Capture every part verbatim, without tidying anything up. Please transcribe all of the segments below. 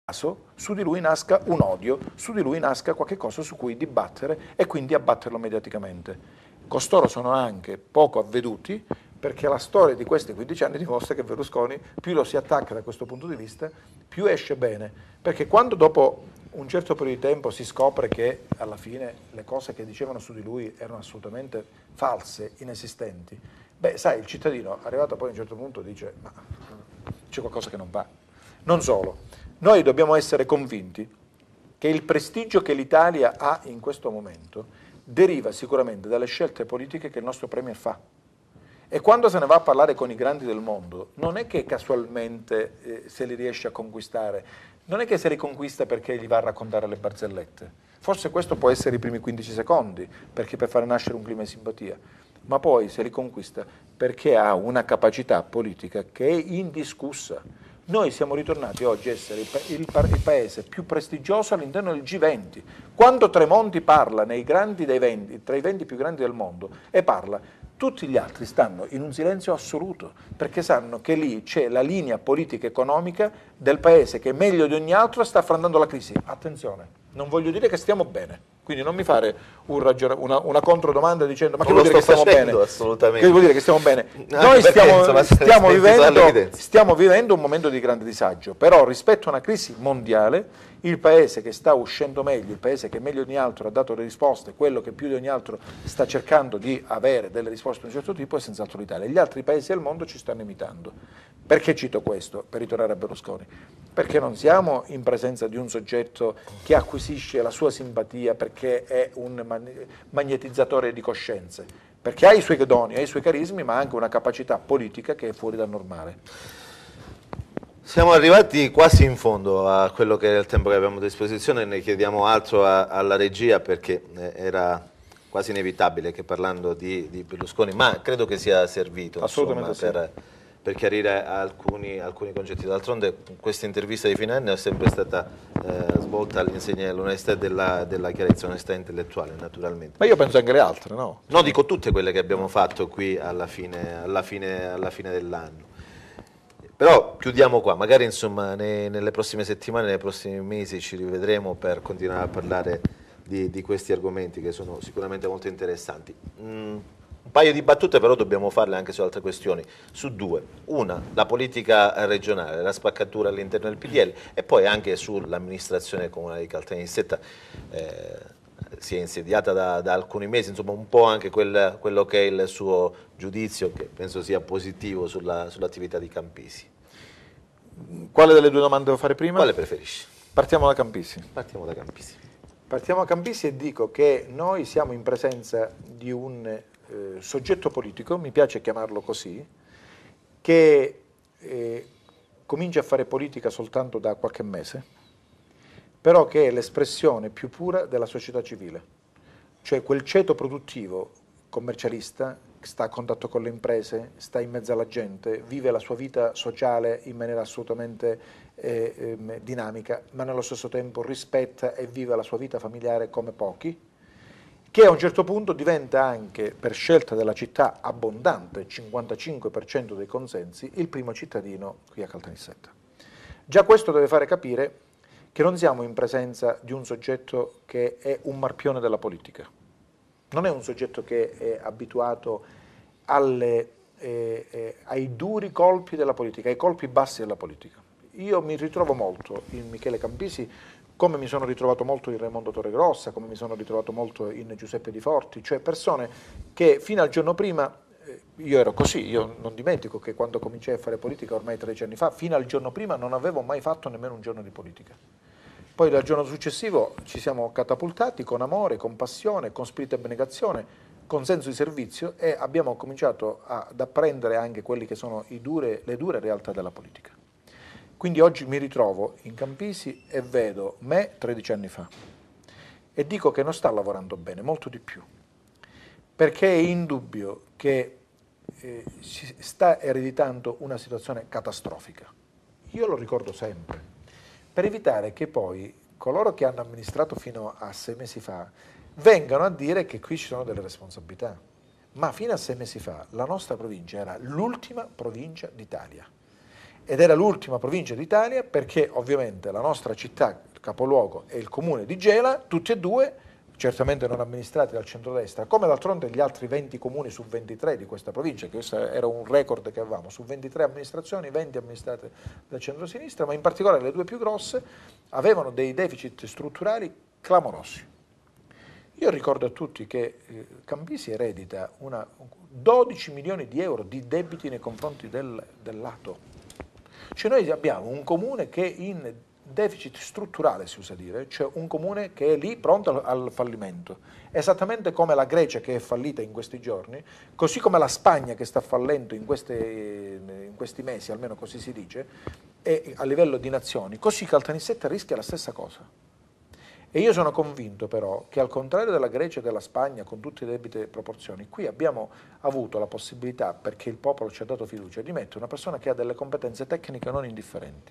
su di lui nasca un odio, su di lui nasca qualche cosa su cui dibattere e quindi abbatterlo mediaticamente. Costoro sono anche poco avveduti perché la storia di questi quindici anni dimostra che Berlusconi più lo si attacca da questo punto di vista, più esce bene, perché quando dopo un certo periodo di tempo si scopre che alla fine le cose che dicevano su di lui erano assolutamente false, inesistenti, beh sai, il cittadino arrivato poi a un certo punto dice ma c'è qualcosa che non va. Non solo. Noi dobbiamo essere convinti che il prestigio che l'Italia ha in questo momento deriva sicuramente dalle scelte politiche che il nostro Premier fa. E quando se ne va a parlare con i grandi del mondo, non è che casualmente eh, se li riesce a conquistare, non è che se li conquista perché gli va a raccontare le barzellette. Forse questo può essere i primi quindici secondi, perché per fare nascere un clima di simpatia, ma poi se li conquista perché ha una capacità politica che è indiscussa. Noi siamo ritornati oggi a essere il, il, il paese più prestigioso all'interno del G venti. Quando Tremonti parla nei grandi dei venti, tra i venti più grandi del mondo e parla, tutti gli altri stanno in un silenzio assoluto, perché sanno che lì c'è la linea politica e economica del paese che meglio di ogni altro sta affrontando la crisi. Attenzione, non voglio dire che stiamo bene, quindi non mi fare un ragion- una, una controdomanda dicendo ma che vuol dire che stiamo bene? Assolutamente. Che vuol dire che stiamo bene? Anche Noi perché, stiamo, insomma, stiamo, vivendo, stiamo stiamo vivendo un momento di grande disagio, però rispetto a una crisi mondiale il paese che sta uscendo meglio, il paese che meglio di ogni altro ha dato le risposte, quello che più di ogni altro sta cercando di avere delle risposte di un certo tipo è senz'altro l'Italia. Gli altri paesi del mondo ci stanno imitando. Perché cito questo? Per ritornare a Berlusconi. Perché non siamo in presenza di un soggetto che acquisisce la sua simpatia perché è un magnetizzatore di coscienze, perché ha i suoi doni, ha i suoi carismi, ma ha anche una capacità politica che è fuori dal normale. Siamo arrivati quasi in fondo a quello che era il tempo che abbiamo a disposizione, ne chiediamo altro a, alla regia perché era quasi inevitabile che parlando di, di Berlusconi, ma credo che sia servito insomma, sì. per, per chiarire alcuni, alcuni concetti. D'altronde questa intervista di fine anno è sempre stata eh, svolta all'insegna dell'onestà e della, della chiarezza, onestà intellettuale naturalmente. Ma io penso anche le altre, no? No, dico tutte quelle che abbiamo fatto qui alla fine, alla fine, alla fine dell'anno. Però chiudiamo qua, magari insomma ne, nelle prossime settimane, nei prossimi mesi ci rivedremo per continuare a parlare di, di questi argomenti che sono sicuramente molto interessanti. Mm, un paio di battute però dobbiamo farle anche su altre questioni, su due. Una, la politica regionale, la spaccatura all'interno del P D L e poi anche sull'amministrazione comunale di Caltanissetta. Eh, si è insediata da, da alcuni mesi, insomma un po' anche quel, quello che è il suo giudizio, che penso sia positivo sulla, sull'attività di Campisi. Quale delle due domande devo fare prima? Quale preferisci? Partiamo da Campisi. Partiamo da Campisi. Partiamo da Campisi e dico che noi siamo in presenza di un eh, soggetto politico, mi piace chiamarlo così, che eh, comincia a fare politica soltanto da qualche mese, però che è l'espressione più pura della società civile, cioè quel ceto produttivo commercialista sta a contatto con le imprese, sta in mezzo alla gente, vive la sua vita sociale in maniera assolutamente eh, eh, dinamica, ma nello stesso tempo rispetta e vive la sua vita familiare come pochi, che a un certo punto diventa anche, per scelta della città abbondante, cinquantacinque per cento dei consensi, il primo cittadino qui a Caltanissetta. Già questo deve fare capire che non siamo in presenza di un soggetto che è un marpione della politica. Non è un soggetto che è abituato alle, eh, eh, ai duri colpi della politica, ai colpi bassi della politica. Io mi ritrovo molto in Michele Campisi, come mi sono ritrovato molto in Raimondo Torregrossa, come mi sono ritrovato molto in Giuseppe Di Forti, cioè persone che fino al giorno prima, eh, io ero così, io non dimentico che quando cominciai a fare politica ormai tredici anni fa, fino al giorno prima non avevo mai fatto nemmeno un giorno di politica. Poi dal giorno successivo ci siamo catapultati con amore, con passione, con spirito di abnegazione, con senso di servizio e abbiamo cominciato ad apprendere anche quelli che sono i dure, le dure realtà della politica. Quindi oggi mi ritrovo in Campisi e vedo me tredici anni fa e dico che non sta lavorando bene, molto di più, perché è indubbio che eh, si sta ereditando una situazione catastrofica. Io lo ricordo sempre, per evitare che poi coloro che hanno amministrato fino a sei mesi fa vengano a dire che qui ci sono delle responsabilità. Ma fino a sei mesi fa la nostra provincia era l'ultima provincia d'Italia ed era l'ultima provincia d'Italia perché ovviamente la nostra città, il capoluogo, e il comune di Gela, tutti e due, certamente non amministrati dal centrodestra, come d'altronde gli altri venti comuni su ventitré di questa provincia, che questo era un record che avevamo, su ventitré amministrazioni, venti amministrate dal centrosinistra, ma in particolare le due più grosse avevano dei deficit strutturali clamorosi. Io ricordo a tutti che eh, Campisi eredita una, dodici milioni di euro di debiti nei confronti del, del lato. Cioè noi abbiamo un comune che è in deficit strutturale, si usa dire, cioè un comune che è lì pronto al, al fallimento, esattamente come la Grecia che è fallita in questi giorni, così come la Spagna che sta fallendo in, queste, in questi mesi, almeno così si dice, e a livello di nazioni, così Caltanissetta rischia la stessa cosa. E io sono convinto però che al contrario della Grecia e della Spagna, con tutte le debite proporzioni, qui abbiamo avuto la possibilità, perché il popolo ci ha dato fiducia, di mettere una persona che ha delle competenze tecniche non indifferenti.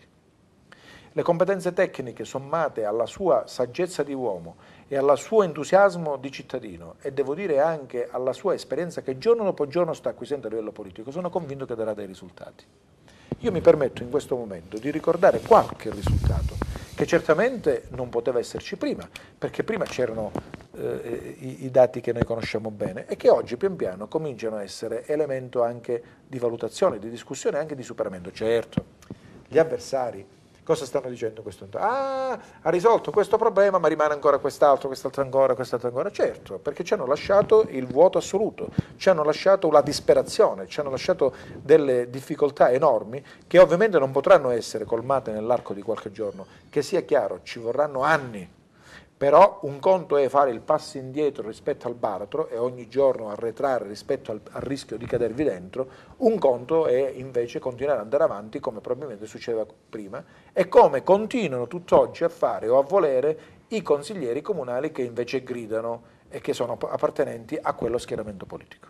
Le competenze tecniche sommate alla sua saggezza di uomo e al suo entusiasmo di cittadino e devo dire anche alla sua esperienza che giorno dopo giorno sta acquisendo a livello politico, sono convinto che darà dei risultati. Io mi permetto in questo momento di ricordare qualche risultato che certamente non poteva esserci prima, perché prima c'erano eh, i, i dati che noi conosciamo bene e che oggi pian piano cominciano a essere elemento anche di valutazione, di discussione e anche di superamento. Certo, gli avversari cosa stanno dicendo questo? Ah, ha risolto questo problema, ma rimane ancora quest'altro, quest'altro ancora, quest'altro ancora. Certo, perché ci hanno lasciato il vuoto assoluto, ci hanno lasciato la disperazione, ci hanno lasciato delle difficoltà enormi che ovviamente non potranno essere colmate nell'arco di qualche giorno. Che sia chiaro, ci vorranno anni. Però un conto è fare il passo indietro rispetto al baratro e ogni giorno arretrare rispetto al, al rischio di cadervi dentro, un conto è invece continuare ad andare avanti come probabilmente succedeva prima e come continuano tutt'oggi a fare o a volere i consiglieri comunali che invece gridano e che sono appartenenti a quello schieramento politico.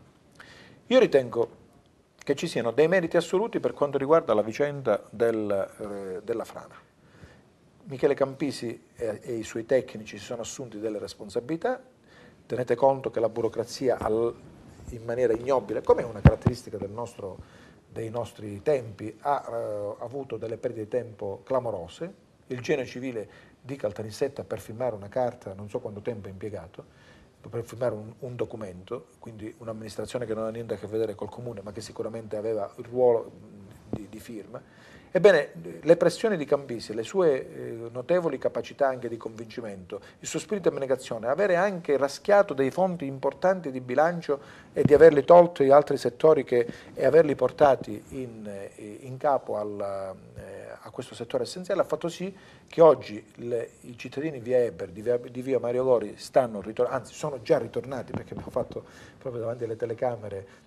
Io ritengo che ci siano dei meriti assoluti per quanto riguarda la vicenda del, eh, della frana. Michele Campisi e, e i suoi tecnici si sono assunti delle responsabilità, tenete conto che la burocrazia al, in maniera ignobile, come è una caratteristica del nostro, dei nostri tempi, ha eh, avuto delle perdite di tempo clamorose, il genio civile di Caltanissetta per firmare una carta, non so quanto tempo è impiegato, per firmare un, un documento, quindi un'amministrazione che non ha niente a che vedere col comune ma che sicuramente aveva il ruolo di, di firma. Ebbene, le pressioni di Campisi, le sue eh, notevoli capacità anche di convincimento, il suo spirito di abnegazione, avere anche raschiato dei fondi importanti di bilancio e di averli tolti altri settori che, e averli portati in, eh, in capo al, eh, a questo settore essenziale, ha fatto sì che oggi le, i cittadini via Eber, di via, di via Mario Gori, stanno ritornando, anzi sono già ritornati perché abbiamo fatto proprio davanti alle telecamere,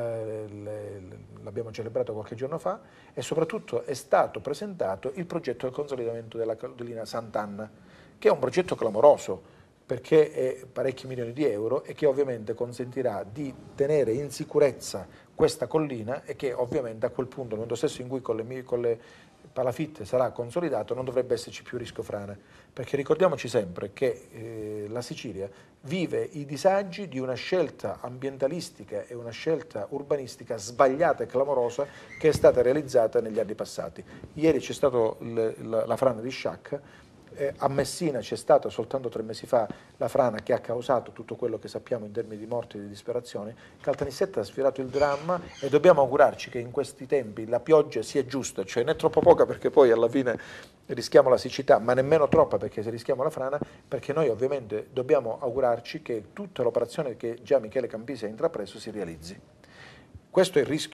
l'abbiamo celebrato qualche giorno fa e soprattutto è stato presentato il progetto del consolidamento della collina Sant'Anna, che è un progetto clamoroso perché è parecchi milioni di euro e che ovviamente consentirà di tenere in sicurezza questa collina e che ovviamente a quel punto, nel momento stesso in cui con le, con le palafitte sarà consolidato, non dovrebbe esserci più rischio frane, perché ricordiamoci sempre che eh, la Sicilia vive i disagi di una scelta ambientalistica e una scelta urbanistica sbagliata e clamorosa che è stata realizzata negli anni passati. Ieri c'è stata la, la frana di Sciacca, eh, a Messina c'è stata soltanto tre mesi fa la frana che ha causato tutto quello che sappiamo in termini di morte e di disperazione. Caltanissetta ha sfiorato il dramma e dobbiamo augurarci che in questi tempi la pioggia sia giusta, cioè né troppo poca perché poi alla fine rischiamo la siccità, ma nemmeno troppa perché se rischiamo la frana, perché noi ovviamente dobbiamo augurarci che tutta l'operazione che già Michele Campisi ha intrapreso si realizzi. Questo è il rischio